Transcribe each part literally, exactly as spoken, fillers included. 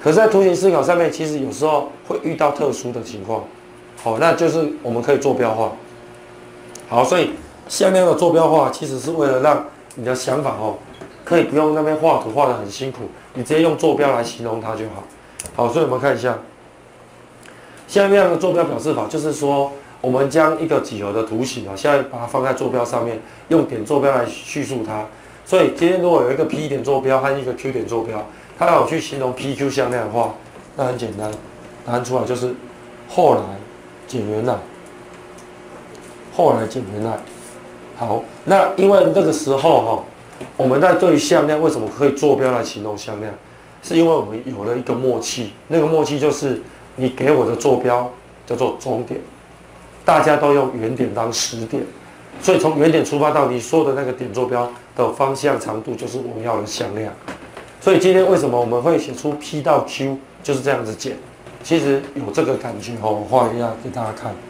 可是，在图形思考上面，其实有时候会遇到特殊的情况，好，那就是我们可以坐标化。好，所以向量的坐标化，其实是为了让你的想法哦，可以不用那边画图画得很辛苦，你直接用坐标来形容它就好。好，所以我们看一下向量的坐标表示法，就是说我们将一个几何的图形啊，现在把它放在坐标上面，用点坐标来叙述它。所以今天如果有一个 P 点坐标和一个 Q 点坐标，它要我去形容 P Q 向量的话，那很简单，答案出来就是后来减原来。后来减原来，好，那因为那个时候哈，我们在对于向量为什么可以坐标来形容向量，是因为我们有了一个默契，那个默契就是你给我的坐标叫做终点，大家都用原点当始点，所以从原点出发到你说的那个点坐标的方向长度就是我们要的向量。所以今天为什么我们会写出 P 到 Q 就是这样子减，其实有这个感觉哦，我画一下给大家看。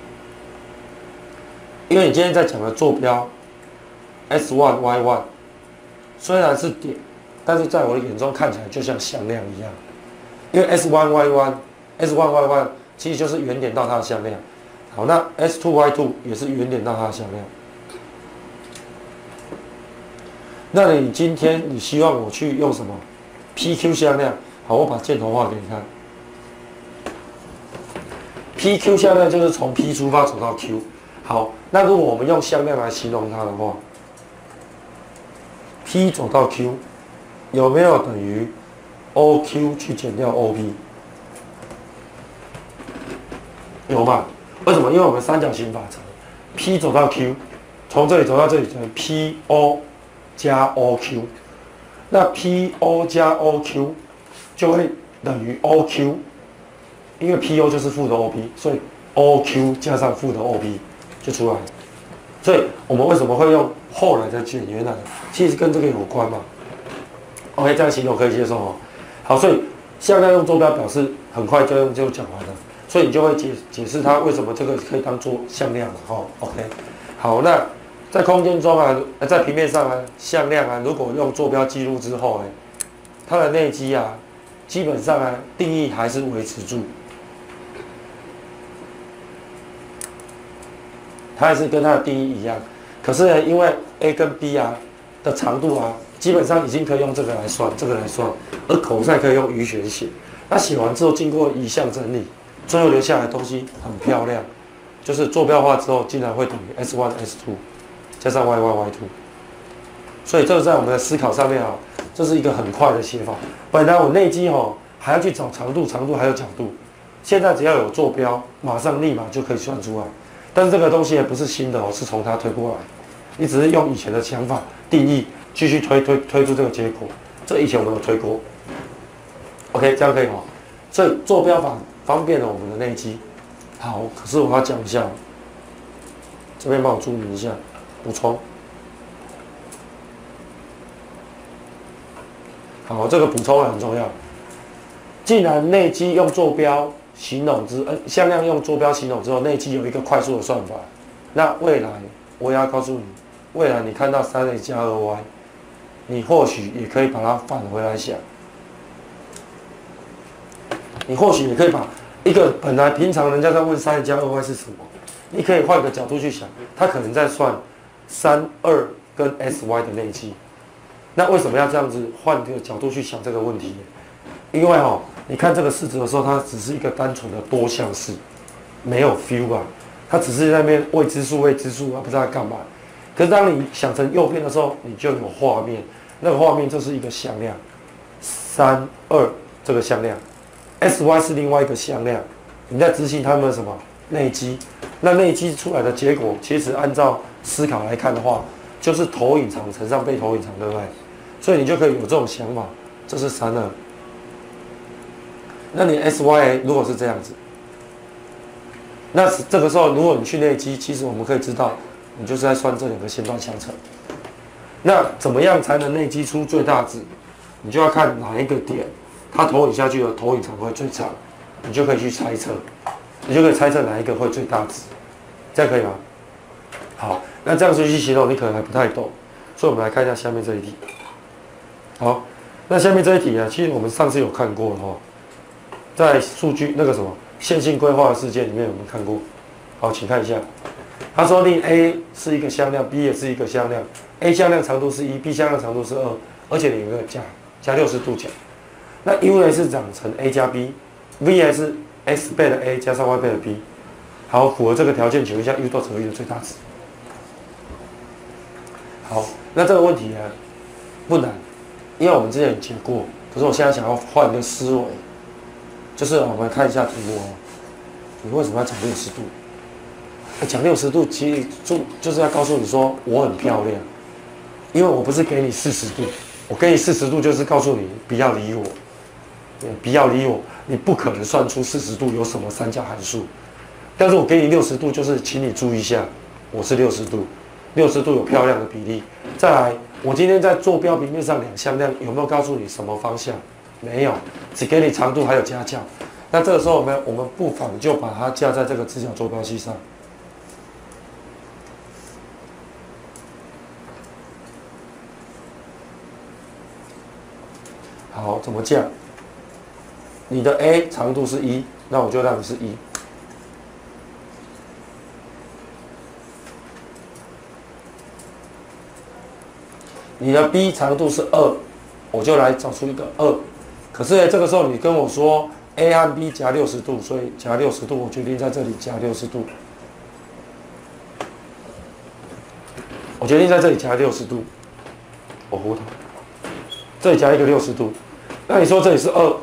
因为你今天在讲的坐标 S 一 Y 一 虽然是点，但是在我的眼中看起来就像向量一样。因为 S 一 Y 一 S 一 Y 一其实就是原点到它的向量。好，那 S 二 Y 二也是原点到它的向量。那你今天你希望我去用什么 P Q 向量？好，我把箭头画给你看。P Q 向量就是从 P 出发走到 Q。好，那如果我们用向量来形容它的话 ，P 走到 Q 有没有等于 O Q 去减掉 O P？ 有吧？为什么？因为我们三角形法则 ，P 走到 Q， 从这里走到这里等于 P O 加 O Q， 那 P O 加 O Q 就会等于 O Q， 因为 P O 就是负的 O P， 所以 O Q 加上负的 O P。就出来了，所以我们为什么会用后来的减原来的？其实跟这个有关嘛。OK， 这样形容可以接受哦。好，所以向量用坐标表示，很快就用就讲完了，所以你就会解解释它为什么这个可以当做向量了哈。OK， 好，那在空间中啊，在平面上啊，向量啊，如果用坐标记录之后，哎，它的内积啊，基本上啊，定义还是维持住。它还是跟它的定义一样，可是呢，因为 A 跟 B 啊的长度啊，基本上已经可以用这个来算，这个来算，而口赛可以用余弦写。那写完之后，经过移项整理，最后留下来的东西很漂亮，就是坐标化之后，竟然会等于 S 一 S 二 加上 Y 一 Y 二。所以这个在我们的思考上面啊，这是一个很快的写法。本来我内积哦还要去找长度，长度还有角度，现在只要有坐标，马上立马就可以算出来。但是这个东西也不是新的哦，是从它推过来。你只是用以前的想法定义，继续推推推出这个结果。这以前我们有推过。OK， 这样可以哦。所以坐标法方便了我们的内积。好，可是我要讲一下，这边帮我注明一下，补充。好，这个补充很重要。既然内积用坐标形容之，呃，向量用坐标形容之后，内积有一个快速的算法。那未来我也要告诉你，未来你看到三 a 加二 y， 你或许也可以把它返回来想。你或许也可以把一个本来平常人家在问三 a 加二 y 是什么，你可以换个角度去想，他可能在算三二跟 sy 的内积。那为什么要这样子换个角度去想这个问题？因为哦，你看这个式子的时候，它只是一个单纯的多项式，没有 feel 啊，它只是在那边未知数、未知数啊，不知道干嘛。可是当你想成右边的时候，你就有画面，那个画面就是一个向量，三二这个向量 ，sy 是另外一个向量，你在执行它们的什么内积？那内积出来的结果，其实按照思考来看的话，就是投影长乘上被投影长，对不对？所以你就可以有这种想法，这是三二。那你 sy 如果是这样子，那这个时候如果你去内积，其实我们可以知道，你就是在算这两个线段相乘。那怎么样才能内积出最大值？你就要看哪一个点，它投影下去的投影长会最长，你就可以去猜测，你就可以猜测哪一个会最大值，这样可以吗？好，那这样子去形容，你可能还不太懂，所以我们来看一下下面这一题。好，那下面这一题啊，其实我们上次有看过了哈。 在数据那个什么线性规划的世界里面有没有看过？好，请看一下。他说令 A 是一个向量 ，B 也是一个向量 ，A 向量长度是一 ，B 向量长度是二，而且有一个加加六十度角。那 U 呢是长成 A 加 B，V 还是 x 倍的 A 加上 y 倍的 B。好，符合这个条件，请问一下 U 豆乘以的最大值。好，那这个问题呢不难，因为我们之前有解过。可是我现在想要换一个思维，就是我们看一下题目哦。你为什么要讲六十度？讲六十度，其实就就是要告诉你说我很漂亮，因为我不是给你四十度，我给你四十度就是告诉你不要理我，不要理我，你不可能算出四十度有什么三角函数。但是我给你六十度，就是请你注意一下，我是六十度，六十度有漂亮的比例。再来，我今天在坐标平面上两向量有没有告诉你什么方向？没有，只给你长度还有家教。那这个时候我们我们不妨就把它架在这个直角坐标系上。好，怎么架？你的 A 长度是一，那我就让你是一。你的 B 长度是二，我就来找出一个二。可是呢，这个时候你跟我说 A 和 B 夹六十度，所以夹六十度，我决定在这里夹六十度。我决定在这里夹六十度，我糊涂，这里夹一个六十度。那你说这里是二，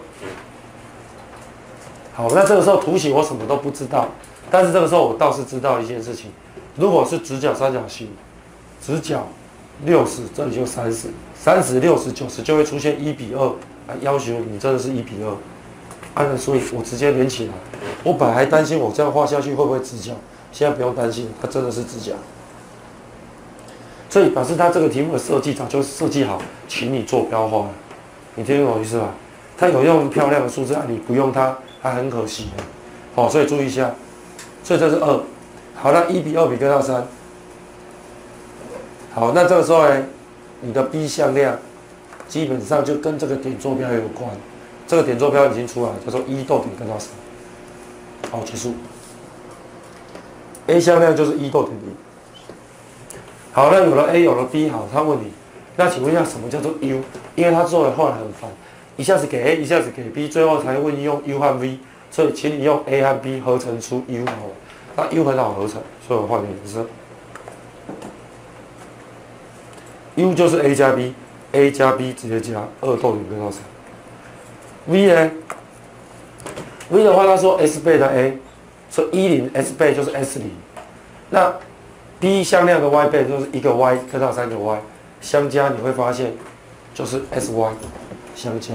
好，那这个时候图形我什么都不知道，但是这个时候我倒是知道一件事情：如果是直角三角形，直角六十，这里就三十，三十、六十、九十就会出现一比二，啊，要求你真的是一比二，按、啊、所以我直接连起来。我本来还担心我这样画下去会不会直角，现在不用担心，它真的是直角。所以表示它这个题目的设计早就设计好，请你做标化了。你听懂我意思吧？它有用漂亮的数字，啊，你不用它，还很可惜。好，所以注意一下。所以这是二。好，那一比二比根号三。好，那这个时候呢，你的 B 向量基本上就跟这个点坐标有关。这个点坐标已经出来了，叫做一逗点根号三。好，结束。A 向量就是一逗点一。好，那有了 A， 有了 B， 好，他问你，那请问一下什么叫做 U？ 因为他做的后来很烦，一下子给 A， 一下子给 B， 最后才问你用 U 和 V， 所以请你用 A 和 B 合成出 U 好了。那 U 很好合成，所以我换个颜色。U 就是 A 加 B，A 加 B 直接加二逗点根号三。V 呢 ？V 的话，他说 S 倍的 A， 所以一零 S 倍就是 S 零。那 B 向量的 Y 倍就是一个 Y 根号三个 Y 相加，你会发现就是 S Y 相加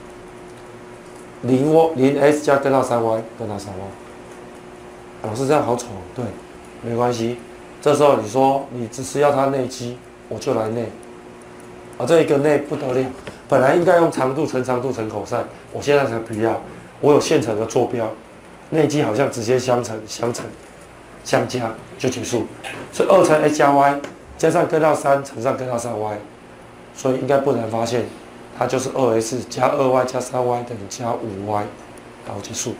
零 Y 零 S 加根号三 Y 根号三 Y。老师这样好丑，对，没关系。这时候你说你只是要它内积，我就来内。啊，这一个内不得了，本来应该用长度乘长度乘 cos， 我现在才不要，我有现成的坐标，内积好像直接相乘相乘。相加就结束，所以二乘 x 加 y 加上根号三乘上根号三 y， 所以应该不难发现，它就是二 x 加二 y 加三 y 等于加五 y， 好，结束。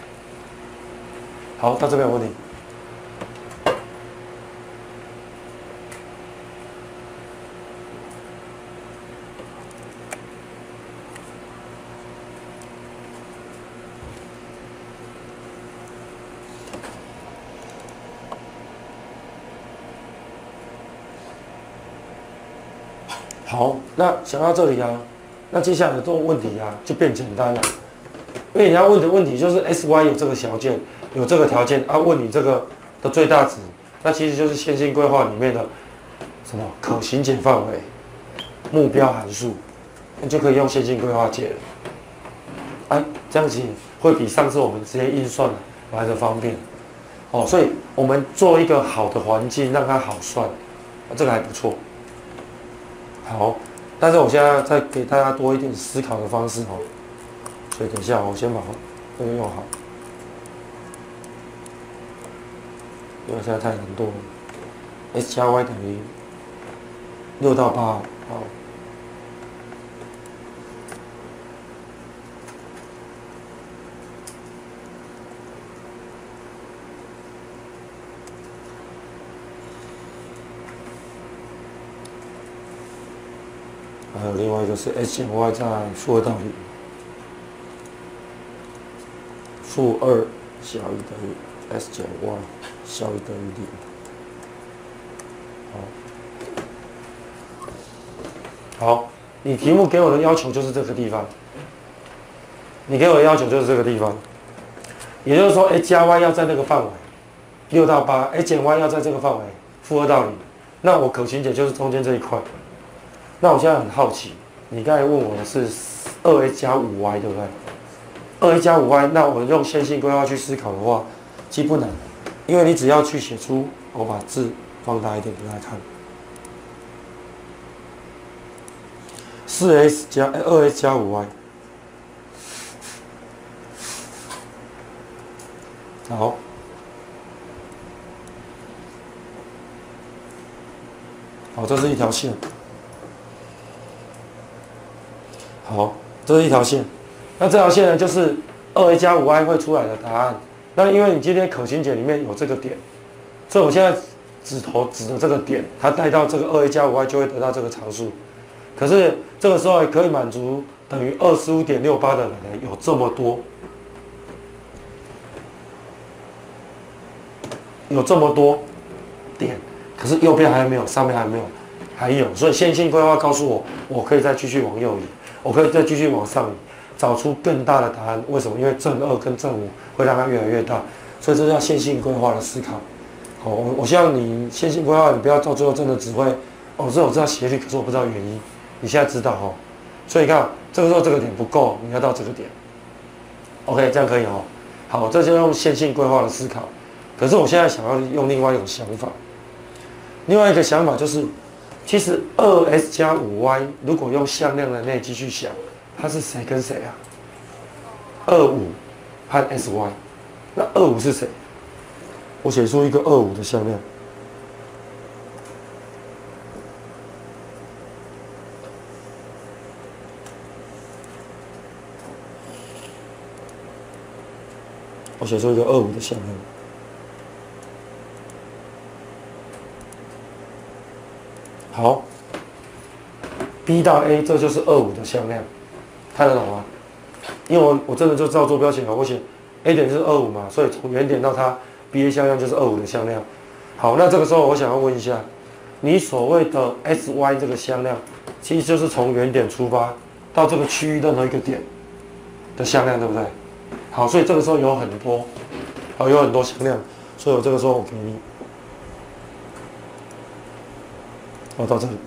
好，到这边有问题。好，那想到这里啊，那接下来的这种问题啊就变简单了，因为你要问的问题就是 S Y 有这个条件，有这个条件啊，问你这个的最大值，那其实就是线性规划里面的什么可行解范围、目标函数，那就可以用线性规划解了。哎，这样子会比上次我们直接运算来的方便。哦，所以我们做一个好的环境，让它好算，这个还不错。好，但是我现在再给大家多一点思考的方式哦，所以等一下我先把这个用好，因为现在太难做了。S 加 Y 等于六到八，好。 还有另外一个是 S 减 Y 在负二到零，负二小于等于 S 减 Y 小于等于零。好，好，你题目给我的要求就是这个地方，你给我的要求就是这个地方，也就是说 x 加 y 要在那个范围，六到八 ，x 减 y 要在这个范围，负二到零。那我可行解就是中间这一块。那我现在很好奇，你刚才问我的是二 x 加五 y 对不对？二 x 加五 y， 那我用线性规划去思考的话，其实不难，因为你只要去写出，我把字放大一点给大家看。四 x 加二 x 加五 y， 好，好，这是一条线，好，这是一条线，那这条线呢，就是二 a 加五 y 会出来的答案。那因为你今天可行解里面有这个点，所以我现在指头指的这个点，它带到这个二 a 加五 y 就会得到这个常数。可是这个时候也可以满足等于二十五点六八的人有这么多，有这么多点，可是右边还没有，上面还没有，还有，所以线性规划告诉我，我可以再继续往右移，我可以再继续往上移，找出更大的答案。为什么？因为正二跟正五会让它越来越大，所以这叫线性规划的思考。好，我我希望你线性规划，你不要到最后真的只会，哦，这我知道斜率，可是我不知道原因。你现在知道哦，所以你看这个时候这个点不够，你要到这个点 ，OK， 这样可以哦。好，这就用线性规划的思考。可是我现在想要用另外一种想法，另外一个想法就是，其实二 s 加五 y 如果用向量的内积去想，它是谁跟谁啊？二五和 sy， 那二五是谁？我写出一个二五的向量。我写出一个二五的向量，好 ，B 到 A 这就是二五的向量，看得懂吗？因为我我真的就照坐标写好，我写 A 点是二五嘛，所以从原点到它 B A 向量就是二五的向量。好，那这个时候我想要问一下，你所谓的 S Y 这个向量，其实就是从原点出发到这个区域任何一个点的向量，对不对？好，所以这个时候有很多，好，有很多向量，所以我这个时候我给你，我到这里，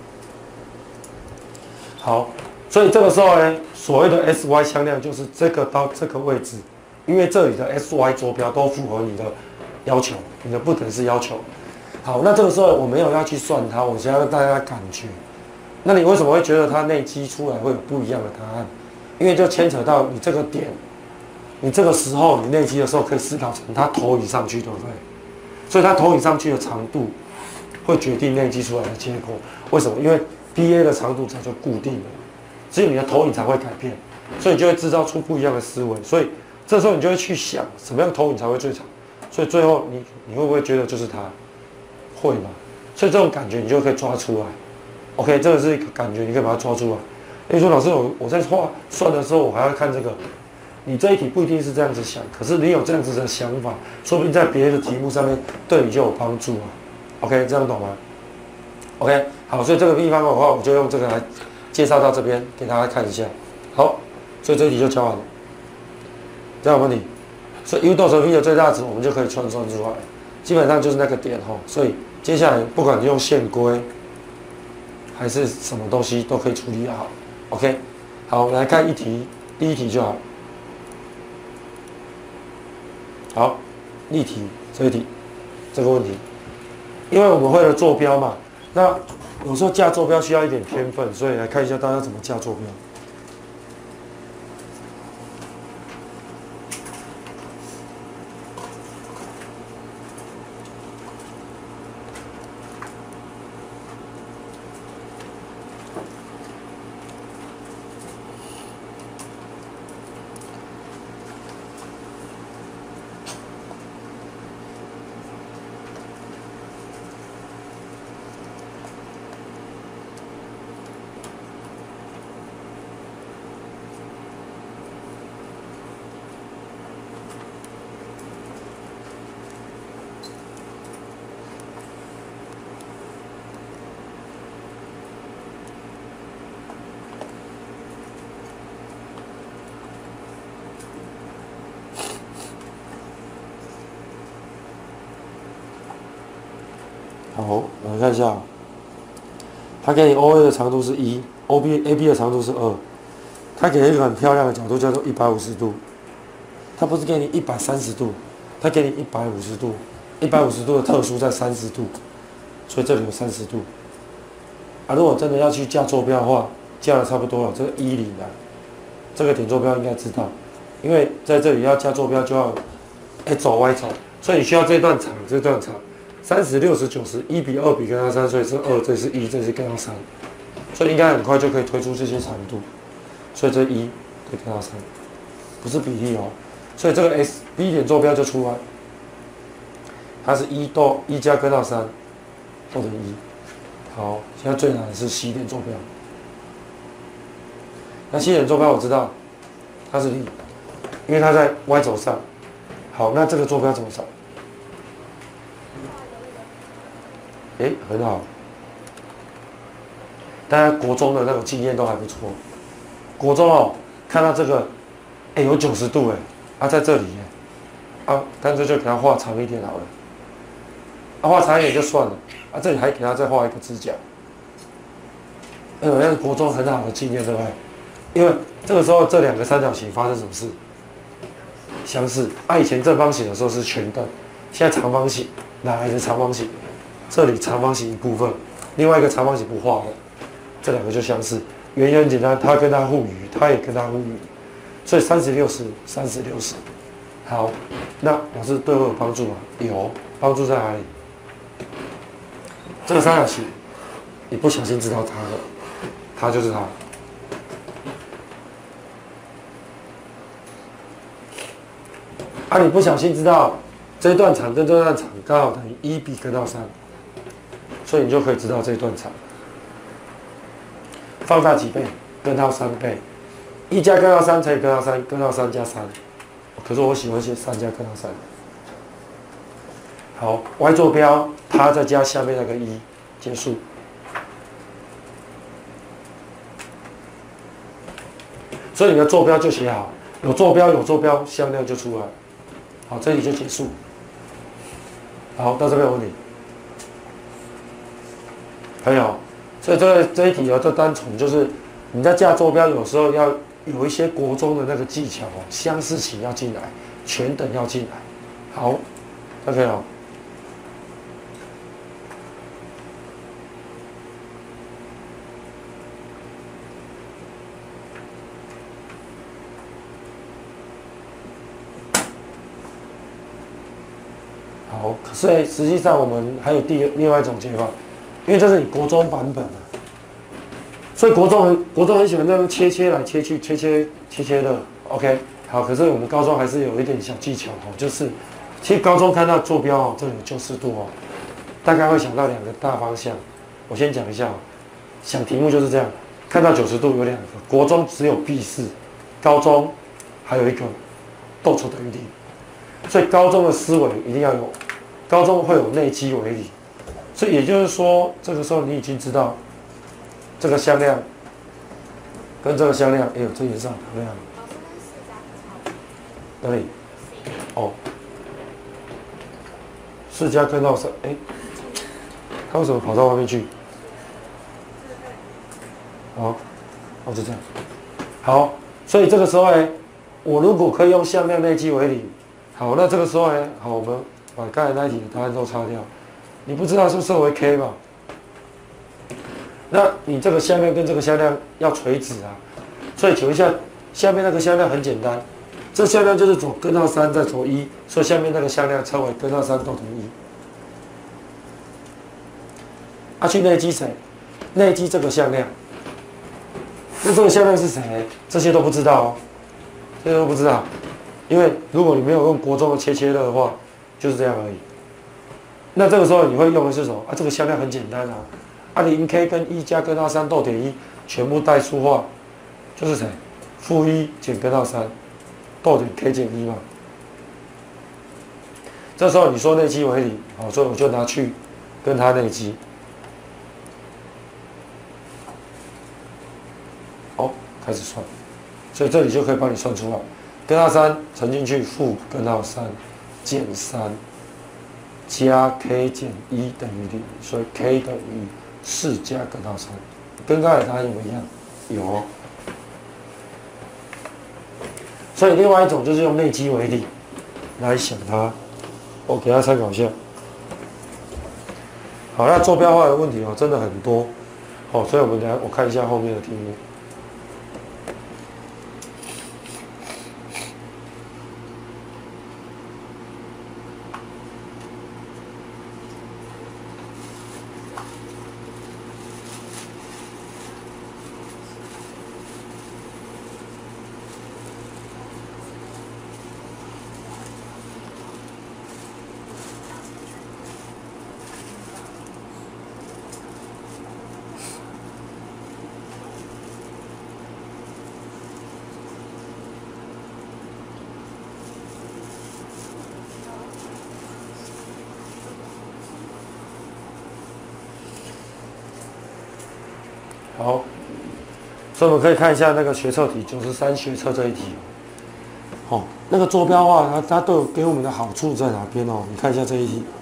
好，所以这个时候呢，所谓的 S Y 向量就是这个到这个位置，因为这里的 S Y 坐标都符合你的要求，你的不等式要求。好，那这个时候我没有要去算它，我想要让大家感觉，那你为什么会觉得它内积出来会有不一样的答案？因为就牵扯到你这个点。你这个时候你内积的时候可以思考成它投影上去，对不对？所以它投影上去的长度会决定内积出来的结果。为什么？因为 B A 的长度早就固定了，只有你的投影才会改变，所以你就会制造出不一样的思维。所以这时候你就会去想，什么样的投影才会最长？所以最后你你会不会觉得就是它？会嘛？所以这种感觉你就可以抓出来。OK， 这个是一个感觉，你可以把它抓出来。你说老师，我我在画算的时候，我还要看这个。你这一题不一定是这样子想，可是你有这样子的想法，说不定在别的题目上面对你就有帮助啊。OK， 这样懂吗 ？OK， 好，所以这个地方的话，我就用这个来介绍到这边，给大家看一下。好，所以这一题就教完了，这样有问题。所以 u 斗乘 v 的最大值，我们就可以算算出来，基本上就是那个点哈。所以接下来不管你用线规还是什么东西，都可以处理好。OK， 好，我们来看一题，第一题就好。好，例题这一题，这个问题，因为我们会了坐标嘛，那有时候架坐标需要一点天分，所以来看一下大家怎么架坐标。 好，我们看一下，它给你 O A 的长度是一 ，O B A B 的长度是二，它给一个很漂亮的角度叫做一百五十度，它不是给你一百三十度，它给你一百五十度，一百五十度的特殊在三十度，所以这里有三十度。啊，如果真的要去架坐标的话，架的差不多了，这个一零啊，这个点坐标应该知道，因为在这里要架坐标就要 X 轴 Y 轴，所以你需要这段长，这段长。三十、六十、九十，一比二比根号三，所以是二，这是一，这是根号三，所以应该很快就可以推出这些长度，所以这一对根号三，不是比例哦，所以这个 S B 点坐标就出来，它是一到一加根号三，或者一。好，现在最难的是 C 点坐标，那 C 点坐标我知道它是零，因为它在 Y 轴上。好，那这个坐标怎么找？哎，很好，大家国中的那种经验都还不错。国中哦，看到这个，哎，有九十度哎，啊，在这里哎，啊，干脆就给它画长一点好了。啊，画长一点就算了，啊，这里还给它再画一个直角。哎呦，那是国中很好的经验，对不对？因为这个时候这两个三角形发生什么事？相似。啊，以前正方形的时候是全等，现在长方形，哪来的长方形？这里长方形一部分，另外一个长方形不画的，这两个就相似。原因很简单，它跟它互余，它也跟它互余，所以三十六十，三十六十。好，那老师对我有帮助吗？有，帮助在哪里？这个三角形，你不小心知道它了，它就是它。啊，你不小心知道这一段长跟这段长刚好等于一比根号三。所以你就可以知道这段长，放大几倍？根号三倍，一加根号三乘以根号三，根号三加三。可是我喜欢写三加根号三。好 ，y 坐标，它再加下面那个一，结束。所以你的坐标就写好，有坐标有坐标，向量就出来。好，这里就结束。好，到这边有问题。朋友，所以这个这一题哦，就单纯就是你在架坐标，有时候要有一些国中的那个技巧哦，相似型要进来，全等要进来。好 ，OK 哦。好，可是实际上我们还有第另外一种解法。因为这是你国中版本的，所以国中很国中很喜欢这样切切来切去，切切切切的 ，OK， 好。可是我们高中还是有一点小技巧哦，就是其实高中看到坐标哦，这里有九十度哦，大概会想到两个大方向。我先讲一下哦，想题目就是这样，看到九十度有两个，国中只有毕四，高中还有一个斗筹等于零，所以高中的思维一定要有，高中会有内积为理。所以也就是说，这个时候你已经知道这个向量跟这个向量，哎呦，这颜色好漂亮。哪里？哦，四加根号三，哎，它为什么跑到外面去？好，哦，就这样。好，所以这个时候呢，我如果可以用向量内积为零，好，那这个时候呢，好，我们把刚才那一题的答案都擦掉。你不知道是不是设为 k 嘛？那你这个向量跟这个向量要垂直啊，所以请问一下，下面那个向量很简单，这向量就是左根号三再左一，所以下面那个向量称为根号三都等于一。啊，去内积谁？内积这个向量。那这个向量是谁？这些都不知道哦，这些都不知道，因为如果你没有用国中的切切乐的话，就是这样而已。那这个时候你会用的是什么啊？这个向量很简单啊，啊零 k 跟一加根号三逗点一全部代数化，就是谁？负一减根号三逗点 k 减一嘛。这时候你说内积为零，好，所以我就拿去跟它内积。好，开始算，所以这里就可以帮你算出来，根号三乘进去负根号三减三。 加 k 减一等于零，所以 k 等于四加根号三，跟刚才答案有没有一样？有。所以另外一种就是用内积为例来想它，我给大家参考一下。好，那坐标化的问题哦，真的很多，哦，所以我们来我看一下后面的题目。好，所以我们可以看一下那个学测题，九十三学测这一题。哦，那个坐标化，它它都有给我们的好处在哪边哦？你看一下这一题。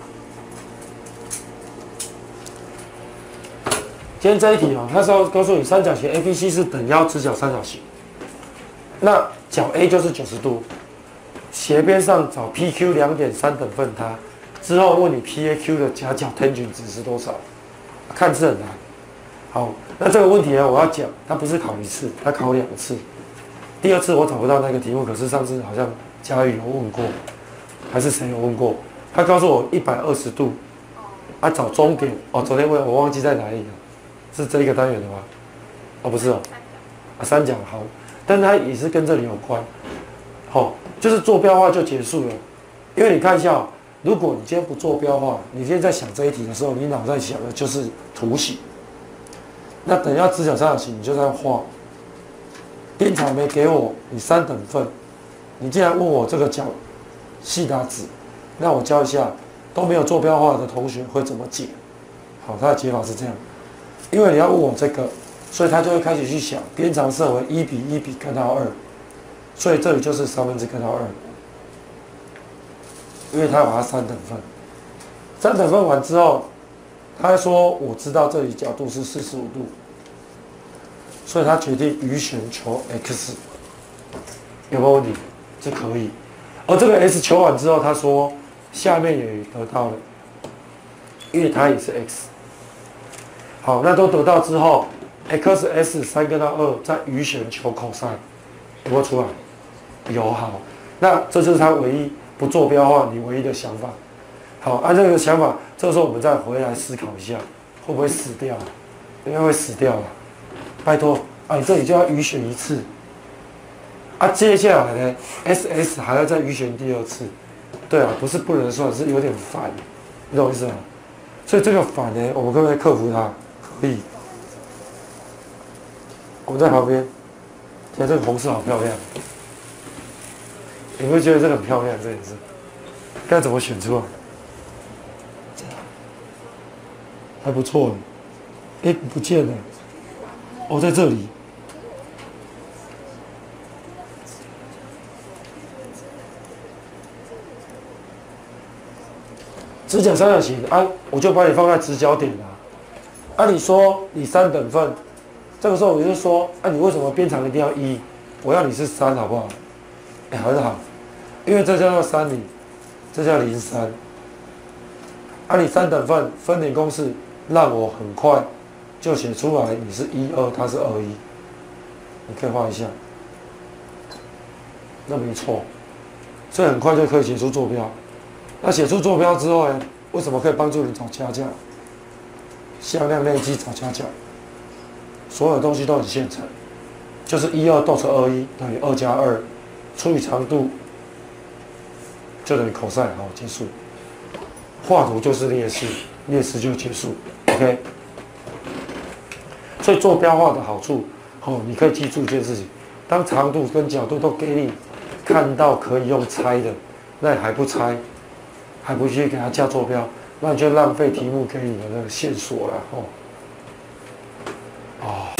今天这一题哦，它是要告诉你三角形 A B C 是等腰直角三角形，那角 A 就是九十度，斜边上找 P Q 两点三等分它，之后问你 P A Q 的夹角 tangent 值是多少？看似很难。好，那这个问题呢，我要讲，它不是考一次，它考两次。第二次我找不到那个题目，可是上次好像佳宇有问过，还是谁有问过？他告诉我一百二十度，啊，找终点哦。昨天问我忘记在哪里了，是这一个单元的吗？哦，不是哦，啊，三角好，但它也是跟这里有关。好、哦，就是坐标化就结束了，因为你看一下、哦，如果你今天不坐标化，你今天在想这一题的时候，你脑袋想的就是图形。那等要直角三角形，你就在画。边长没给我，你三等份。你既然问我这个角西塔值，那我教一下都没有坐标化的同学会怎么解。好，他的解法是这样，因为你要问我这个，所以他就会开始去想边长设为一比一比根号二，所以这里就是三分之根号二，因为他把它三等份。三等份完之后。他说：“我知道这里角度是四十五度，所以他决定余弦求 x， 有没有问题？这可以。而这个 x 求完之后，他说下面也得到了，因为它也是 x。好，那都得到之后 ，x s 三根号二再余弦求 cos， 有没有出来？有。好，那这就是他唯一不坐标化你唯一的想法。”好，按、啊、这个想法，这个时候我们再回来思考一下，会不会死掉？应该会死掉了。拜托，啊，你这里就要余弦一次，啊，接下来呢 ，S S 还要再余弦第二次。对啊，不是不能算，是有点烦，你懂我意思吗？所以这个烦呢，我们可不可以克服它？可以。我们在旁边，现在这个红色好漂亮，你会觉得这个很漂亮，这也是，该怎么选出来？还不错，哎，不见了，哦，在这里。直角三角形啊，我就把你放在直角点啦。按、啊、你说你三等份，这个时候我就说，啊，你为什么边长一定要一？我要你是三，好不好？哎，很好，因为这叫做三零，这叫零三。啊，你三等份分点公式。让我很快就写出来，你是一二，它是二一，你可以画一下，那没错，所以很快就可以写出坐标。那写出坐标之后呢，为什么可以帮助你找夹角？向量内积找夹角，所有东西都很现成，就是一二逗乘二一等于二加二除以长度，就等于 cos， 好，结束。画图就是列式，列式就结束。OK， 所以坐标化的好处，哦，你可以记住一件事情：当长度跟角度都给你看到可以用猜的，那你还不猜，还不去给它加坐标，那你就浪费题目给你的那个线索了，哦。哦。